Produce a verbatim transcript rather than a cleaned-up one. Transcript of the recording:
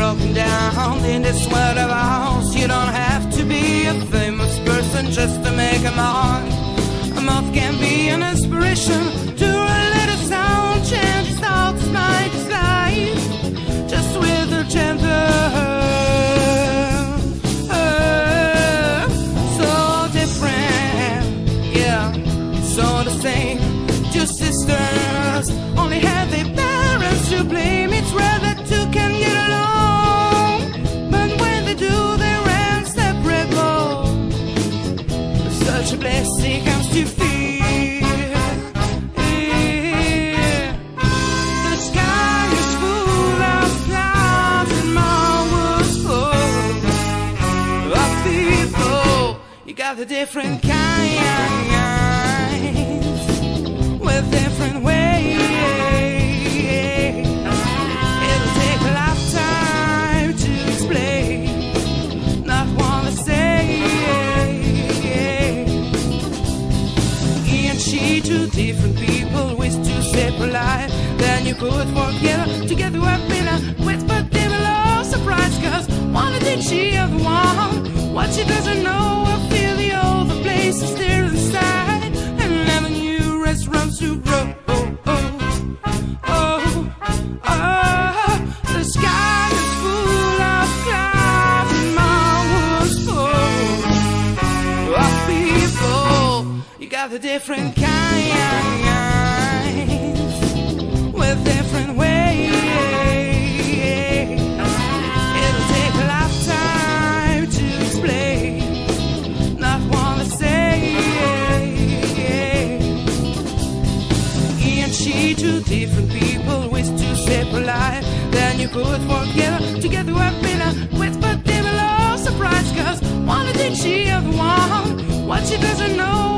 broken down in this world of ours. You don't have to be a famous person just to make a mark. A mouth can be an inspiration to a little sound. Change thoughts might decide just with a gentle uh, so different, yeah, so the same. Two sisters only had their parents to blame. It's rare that two can get along, but when they do, they're inseparable. Such a blessing comes to feel. Yeah. The sky is full of clouds and marvels full of people. You got the different kind, with different ways. It'll take a lifetime to explain, not one to say. He and she, two different people with two separate lives. Then you put four together, together we've been a whisper, they will all surprise. Cause one thinks she of the one, what she doesn't know will feel the other place is still inside. And never knew restaurants to grow. Oh, oh, oh, oh. The sky is full of clouds and marvels full of people. You got the different kinds with different ways. It'll take a lifetime to explain, not one to say. He and she, two different people with two separate lives. Then you put four together, together we've been a whisper, they will all surprise. Cause one thinks she of the one, what she doesn't know